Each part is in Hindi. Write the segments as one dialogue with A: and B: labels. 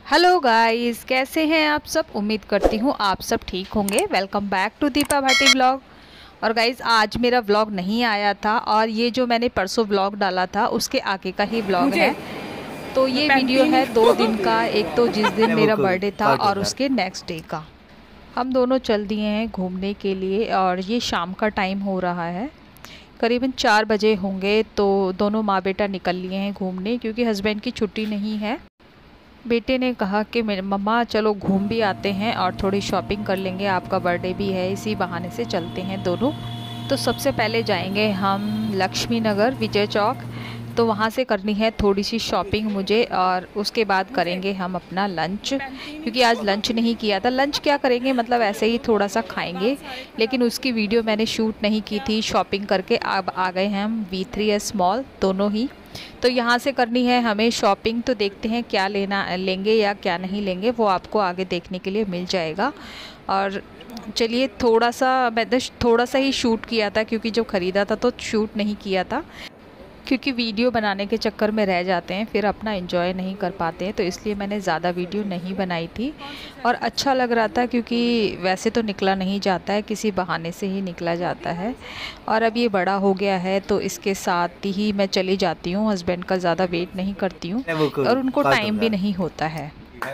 A: हेलो गाइस, कैसे हैं आप सब। उम्मीद करती हूँ आप सब ठीक होंगे। Welcome back to Deepa Bhati vlog. और गाइस, आज मेरा व्लॉग नहीं आया था और ये जो मैंने परसों व्लॉग डाला था उसके आगे का ही व्लॉग है। तो ये वीडियो है 2 दिन का, एक तो जिस दिन मेरा बर्थडे था और उसके नेक्स्ट डे का। हम दोनों चल दिए हैं घूमने के लिए और ये शाम का टाइम हो रहा है, करीबन 4 बजे होंगे। तो दोनों माँ बेटा निकल लिए हैं घूमने क्योंकि हस्बैंड की छुट्टी नहीं है। बेटे ने कहा कि मेरे मम्मा चलो घूम भी आते हैं और थोड़ी शॉपिंग कर लेंगे, आपका बर्थडे भी है, इसी बहाने से चलते हैं दोनों। तो सबसे पहले जाएंगे हम लक्ष्मी नगर विजय चौक, तो वहाँ से करनी है थोड़ी सी शॉपिंग मुझे और उसके बाद करेंगे हम अपना लंच, क्योंकि आज लंच नहीं किया था। लंच क्या करेंगे, मतलब ऐसे ही थोड़ा सा खाएंगे, लेकिन उसकी वीडियो मैंने शूट नहीं की थी शॉपिंग करके। अब आ गए हैं हम V3S मॉल दोनों ही, तो यहाँ से करनी है हमें शॉपिंग। तो देखते हैं क्या लेंगे या क्या नहीं लेंगे, वो आपको आगे देखने के लिए मिल जाएगा। और चलिए, थोड़ा सा ही शूट किया था क्योंकि जो ख़रीदा था तो शूट नहीं किया था, क्योंकि वीडियो बनाने के चक्कर में रह जाते हैं, फिर अपना एंजॉय नहीं कर पाते हैं, तो इसलिए मैंने ज़्यादा वीडियो नहीं बनाई थी। और अच्छा लग रहा था क्योंकि वैसे तो निकला नहीं जाता है, किसी बहाने से ही निकला जाता है। और अब ये बड़ा हो गया है तो इसके साथ ही मैं चली जाती हूँ, हस्बैंड का ज़्यादा वेट नहीं करती हूँ और उनको टाइम भी नहीं होता है।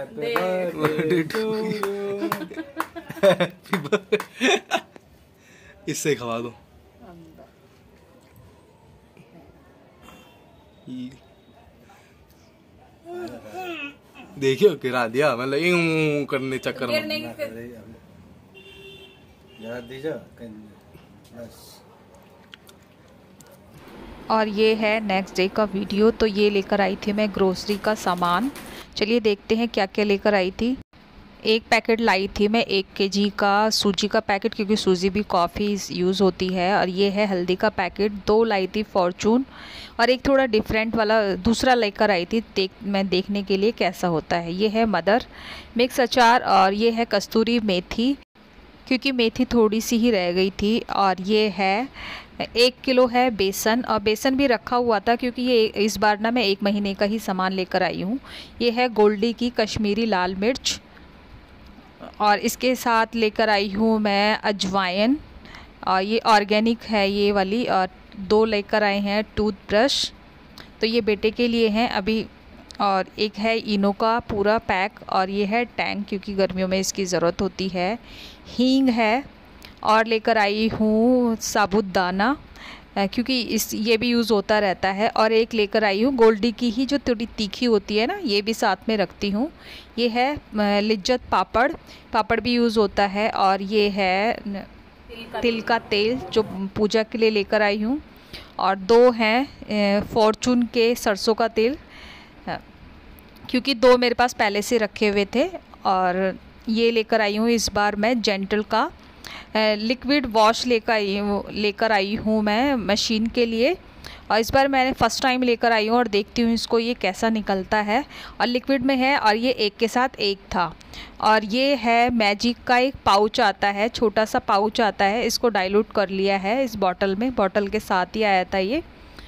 B: इससे खवा दो। देखियो गिरा दिया, मतलब यूं करने चक्कर में।
A: और ये है नेक्स्ट डे का वीडियो। तो ये लेकर आई थी मैं ग्रोसरी का सामान। चलिए देखते हैं क्या क्या लेकर आई थी। एक पैकेट लाई थी मैं 1 kg का सूजी का पैकेट, क्योंकि सूजी भी कॉफ़ी यूज़ होती है। और ये है हल्दी का पैकेट। 2 लाई थी फॉर्चून और एक थोड़ा डिफरेंट वाला दूसरा लेकर आई थी मैं देखने के लिए कैसा होता है। ये है मदर मिक्स अचार और ये है कस्तूरी मेथी, क्योंकि मेथी थोड़ी सी ही रह गई थी। और ये है 1 किलो है बेसन, और बेसन भी रखा हुआ था क्योंकि ये इस बार ना मैं 1 महीने का ही सामान लेकर आई हूँ। ये है गोल्डी की कश्मीरी लाल मिर्च, और इसके साथ लेकर आई हूँ मैं अजवाइन, और ये ऑर्गेनिक है ये वाली। और 2 लेकर आए हैं टूथब्रश, तो ये बेटे के लिए हैं अभी। और एक है इनो का पूरा पैक, और ये है टैंग, क्योंकि गर्मियों में इसकी ज़रूरत होती है। हींग है, और लेकर आई हूँ साबुदाना, क्योंकि ये भी यूज़ होता रहता है। और एक लेकर आई हूँ गोल्डी की ही जो थोड़ी तीखी होती है ना, ये भी साथ में रखती हूँ। ये है लिज्जत पापड़ भी यूज़ होता है। और ये है तिल का तेल जो पूजा के लिए लेकर आई हूँ। और 2 हैं फॉर्चून के सरसों का तेल, क्योंकि 2 मेरे पास पहले से रखे हुए थे। और ये लेकर आई हूँ इस बार मैं जेंटल का लिक्विड वॉश लेकर आई हूँ मैं मशीन के लिए। और इस बार मैंने फ़र्स्ट टाइम लेकर आई हूँ और देखती हूँ इसको ये कैसा निकलता है। और लिक्विड में है, और ये एक के साथ एक था। और ये है मैजिक का एक पाउच आता है, छोटा सा पाउच आता है, इसको डाइल्यूट कर लिया है इस बॉटल में, बॉटल के साथ ही आया था ये,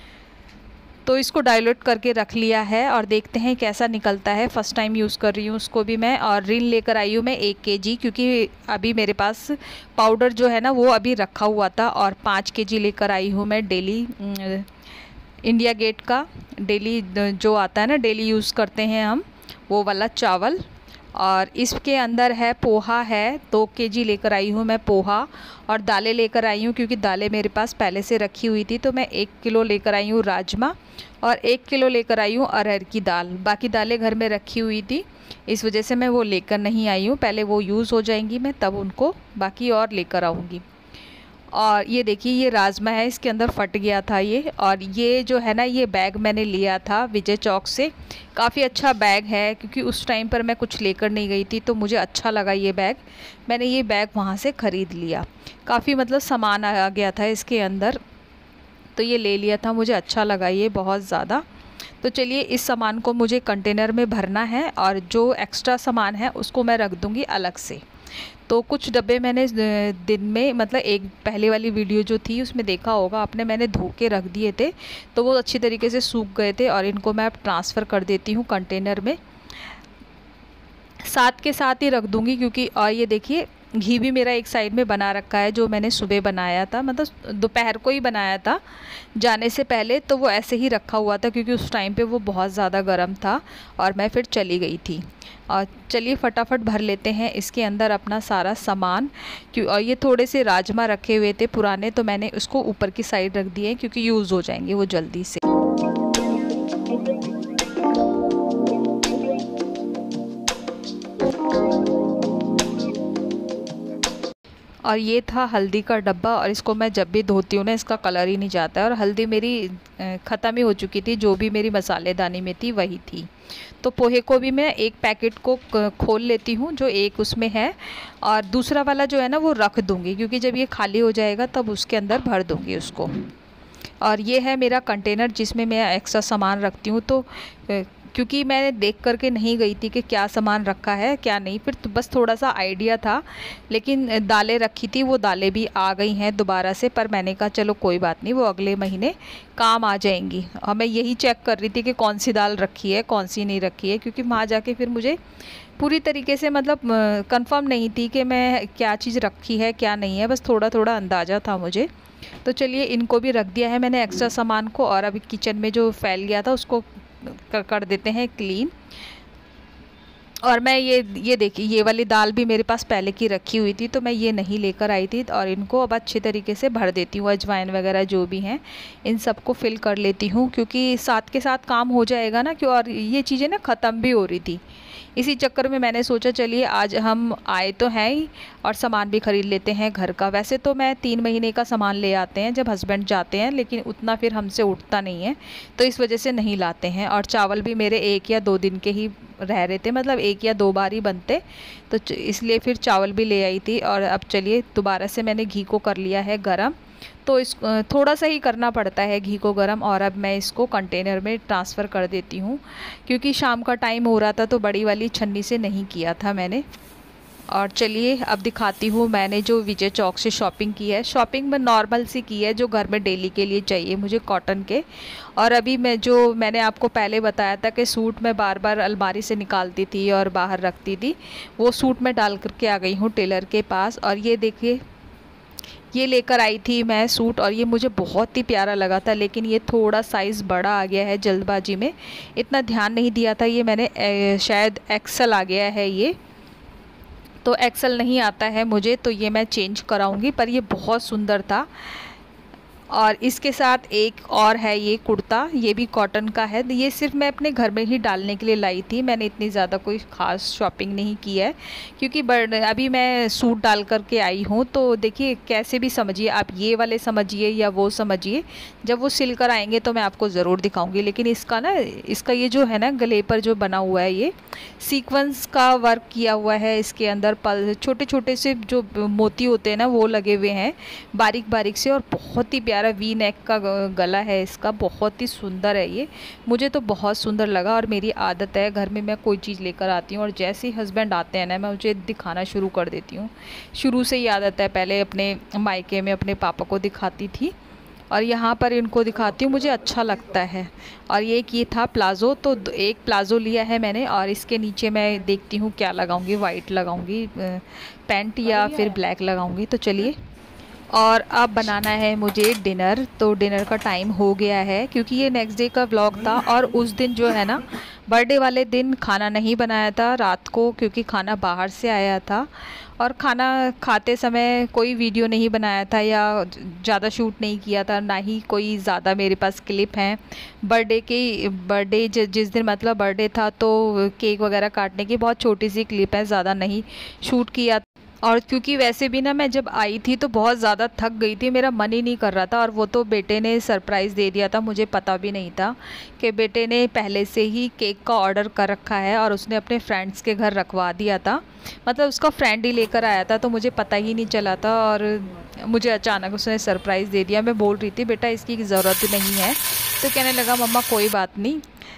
A: तो इसको डाइल्यूट करके रख लिया है। और देखते हैं कैसा निकलता है, फ़र्स्ट टाइम यूज़ कर रही हूँ उसको भी मैं। और रिन लेकर आई हूँ मैं 1 kg, क्योंकि अभी मेरे पास पाउडर जो है ना वो अभी रखा हुआ था। और 5 kg लेकर आई हूँ मैं डेली इंडिया गेट का, डेली जो आता है ना, डेली यूज़ करते हैं हम, वो वाला चावल। और इसके अंदर है पोहा है, 2 kg लेकर आई हूँ मैं पोहा। और दालें लेकर आई हूँ क्योंकि दालें मेरे पास पहले से रखी हुई थी, तो मैं 1 किलो लेकर आई हूँ राजमा, और 1 किलो लेकर आई हूँ अरहर की दाल। बाकी दालें घर में रखी हुई थी, इस वजह से मैं वो लेकर नहीं आई हूँ, पहले वो यूज़ हो जाएंगी मैं तब उनको बाकी और लेकर आऊँगी। और ये देखिए, ये राजमा है, इसके अंदर फट गया था ये। और ये जो है ना, ये बैग मैंने लिया था विजय चौक से, काफ़ी अच्छा बैग है, क्योंकि उस टाइम पर मैं कुछ लेकर नहीं गई थी तो मुझे अच्छा लगा ये बैग, मैंने ये बैग वहाँ से ख़रीद लिया। काफ़ी मतलब सामान आ गया था इसके अंदर, तो ये ले लिया था, मुझे अच्छा लगा ये बहुत ज़्यादा। तो चलिए, इस सामान को मुझे कंटेनर में भरना है और जो एक्स्ट्रा सामान है उसको मैं रख दूँगी अलग से। तो कुछ डब्बे मैंने दिन में, मतलब एक पहले वाली वीडियो जो थी उसमें देखा होगा आपने, मैंने धो के रख दिए थे, तो वो अच्छी तरीके से सूख गए थे और इनको मैं अब ट्रांसफ़र कर देती हूँ कंटेनर में। साथ के साथ ही रख दूँगी क्योंकि और ये देखिए घी भी मेरा एक साइड में बना रखा है, जो मैंने सुबह बनाया था, मतलब दोपहर को ही बनाया था जाने से पहले, तो वो ऐसे ही रखा हुआ था क्योंकि उस टाइम पे वो बहुत ज़्यादा गर्म था और मैं फिर चली गई थी। और चलिए फटाफट भर लेते हैं इसके अंदर अपना सारा सामान। और ये थोड़े से राजमा रखे हुए थे पुराने, तो मैंने उसको ऊपर की साइड रख दिए क्योंकि यूज़ हो जाएंगे वो जल्दी से। और ये था हल्दी का डब्बा, और इसको मैं जब भी धोती हूँ ना इसका कलर ही नहीं जाता है। और हल्दी मेरी ख़त्म ही हो चुकी थी, जो भी मेरी मसालेदानी में थी वही थी। तो पोहे को भी मैं एक पैकेट को खोल लेती हूँ जो एक उसमें है, और दूसरा वाला जो है ना वो रख दूँगी क्योंकि जब ये खाली हो जाएगा तब उसके अंदर भर दूँगी उसको। और ये है मेरा कंटेनर जिसमें मैं एक्स्ट्रा सामान रखती हूँ। तो क्योंकि मैंने देख करके नहीं गई थी कि क्या सामान रखा है क्या नहीं, फिर तो बस थोड़ा सा आइडिया था। लेकिन दालें रखी थी, वो दालें भी आ गई हैं दोबारा से, पर मैंने कहा चलो कोई बात नहीं, वो अगले महीने काम आ जाएंगी। और मैं यही चेक कर रही थी कि कौन सी दाल रखी है कौन सी नहीं रखी है, क्योंकि वहाँ जाके फिर मुझे पूरी तरीके से मतलब कंफर्म नहीं थी कि मैं क्या चीज़ रखी है क्या नहीं है, बस थोड़ा थोड़ा अंदाज़ा था मुझे। तो चलिए इनको भी रख दिया है मैंने एक्स्ट्रा सामान को, और अभी किचन में जो फैल गया था उसको कर देते हैं क्लीन। और मैं ये देखिए ये वाली दाल भी मेरे पास पहले की रखी हुई थी, तो मैं ये नहीं लेकर आई थी, और इनको अब अच्छे तरीके से भर देती हूँ। अजवाइन वगैरह जो भी हैं इन सबको फिल कर लेती हूँ क्योंकि साथ के साथ काम हो जाएगा ना क्यों। और ये चीज़ें ना ख़त्म भी हो रही थी, इसी चक्कर में मैंने सोचा चलिए आज हम आए तो हैं ही और सामान भी ख़रीद लेते हैं घर का। वैसे तो मैं 3 महीने का सामान ले आते हैं जब हस्बैंड जाते हैं, लेकिन उतना फिर हमसे उठता नहीं है, तो इस वजह से नहीं लाते हैं। और चावल भी मेरे 1 या 2 दिन के ही रह रहे थे, मतलब 1 या 2 बार ही बनते, तो इसलिए फिर चावल भी ले आई थी। और अब चलिए दोबारा से मैंने घी को कर लिया है गरम, तो इस थोड़ा सा ही करना पड़ता है घी को गरम। और अब मैं इसको कंटेनर में ट्रांसफ़र कर देती हूँ क्योंकि शाम का टाइम हो रहा था, तो बड़ी वाली छन्नी से नहीं किया था मैंने। और चलिए अब दिखाती हूँ मैंने जो विजय चौक से शॉपिंग की है। शॉपिंग में नॉर्मल सी की है जो घर में डेली के लिए चाहिए मुझे, कॉटन के। और अभी मैंने आपको पहले बताया था कि सूट मैं बार बार अलमारी से निकालती थी और बाहर रखती थी, वो सूट मैं डाल करके आ गई हूँ टेलर के पास। और ये देखिए ये लेकर आई थी मैं सूट, और ये मुझे बहुत ही प्यारा लगा था, लेकिन ये थोड़ा साइज़ बड़ा आ गया है, जल्दबाजी में इतना ध्यान नहीं दिया था। ये मैंने शायद एक्सल आ गया है, ये तो एक्सल नहीं आता है मुझे, तो ये मैं चेंज कराऊंगी। पर ये बहुत सुंदर था। और इसके साथ एक और है ये कुर्ता, ये भी कॉटन का है। ये सिर्फ मैं अपने घर में ही डालने के लिए लाई थी, मैंने इतनी ज़्यादा कोई ख़ास शॉपिंग नहीं की है क्योंकि अभी मैं सूट डाल कर के आई हूँ। तो देखिए कैसे भी समझिए आप, ये वाले समझिए या वो समझिए, जब वो सिल कर आएंगे तो मैं आपको ज़रूर दिखाऊंगी। लेकिन इसका ये जो है ना गले पर जो बना हुआ है, ये सीक्वेंस का वर्क किया हुआ है, इसके अंदर पल छोटे छोटे से जो मोती होते हैं ना वो लगे हुए हैं बारीक बारीक से, और बहुत ही प्यारा वी नेक का गला है इसका, बहुत ही सुंदर है ये, मुझे तो बहुत सुंदर लगा। और मेरी आदत है घर में मैं कोई चीज़ लेकर आती हूँ और जैसे ही हस्बैंड आते हैं ना मैं मुझे दिखाना शुरू कर देती हूँ, शुरू से ही आदत है। पहले अपने मायके में अपने पापा को दिखाती थी और यहाँ पर इनको दिखाती हूँ, मुझे अच्छा लगता है। और ये था प्लाज़ो, तो एक प्लाज़ो लिया है मैंने, और इसके नीचे मैं देखती हूँ क्या लगाऊंगी, वाइट लगाऊंगी पैंट या फिर ब्लैक लगाऊंगी। तो चलिए, और अब बनाना है मुझे डिनर, तो डिनर का टाइम हो गया है क्योंकि ये नेक्स्ट डे का व्लॉग था। और उस दिन जो है ना बर्थडे वाले दिन खाना नहीं बनाया था रात को, क्योंकि खाना बाहर से आया था और खाना खाते समय कोई वीडियो नहीं बनाया था या ज़्यादा शूट नहीं किया था, ना ही कोई ज़्यादा मेरे पास क्लिप हैं बर्थडे जिस दिन मतलब बर्थडे था तो केक वगैरह काटने की बहुत छोटी सी क्लिप है, ज़्यादा नहीं शूट किया। और क्योंकि वैसे भी ना मैं जब आई थी तो बहुत ज़्यादा थक गई थी, मेरा मन ही नहीं कर रहा था। और वो तो बेटे ने सरप्राइज़ दे दिया था, मुझे पता भी नहीं था कि बेटे ने पहले से ही केक का ऑर्डर कर रखा है और उसने अपने फ्रेंड्स के घर रखवा दिया था, मतलब उसका फ्रेंड ही लेकर आया था, तो मुझे पता ही नहीं चला था और मुझे अचानक उसने सरप्राइज़ दे दिया। मैं बोल रही थी बेटा इसकी ज़रूरत नहीं है, तो कहने लगा मम्मा कोई बात नहीं,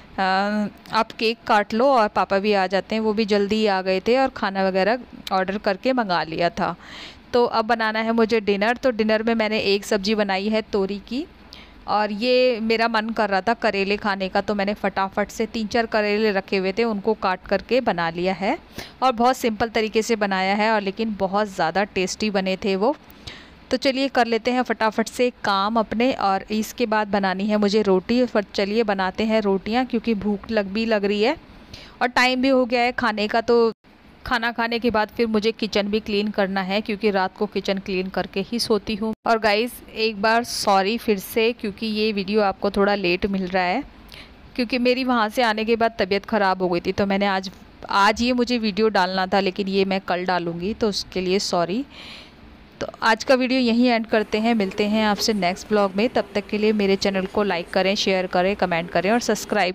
A: आप केक काट लो और पापा भी आ जाते हैं। वो भी जल्दी ही आ गए थे और खाना वगैरह ऑर्डर करके मंगा लिया था। तो अब बनाना है मुझे डिनर। तो डिनर में मैंने एक सब्ज़ी बनाई है तोरी की, और ये मेरा मन कर रहा था करेले खाने का, तो मैंने फटाफट से 3-4 करेले रखे हुए थे, उनको काट करके बना लिया है। और बहुत सिंपल तरीके से बनाया है, और लेकिन बहुत ज़्यादा टेस्टी बने थे वो। तो चलिए कर लेते हैं फटाफट से काम अपने। और इसके बाद बनानी है मुझे रोटी। चलिए बनाते हैं रोटियां, क्योंकि भूख लग रही है और टाइम भी हो गया है खाने का। तो खाना खाने के बाद फिर मुझे किचन भी क्लीन करना है, क्योंकि रात को किचन क्लीन करके ही सोती हूँ। और गाइस एक बार सॉरी फिर से, क्योंकि ये वीडियो आपको थोड़ा लेट मिल रहा है, क्योंकि मेरी वहाँ से आने के बाद तबीयत ख़राब हो गई थी। तो मैंने आज ये मुझे वीडियो डालना था, लेकिन ये मैं कल डालूँगी, तो उसके लिए सॉरी। तो आज का वीडियो यहीं एंड करते हैं, मिलते हैं आपसे नेक्स्ट ब्लॉग में। तब तक के लिए मेरे चैनल को लाइक करें, शेयर करें, कमेंट करें और सब्सक्राइब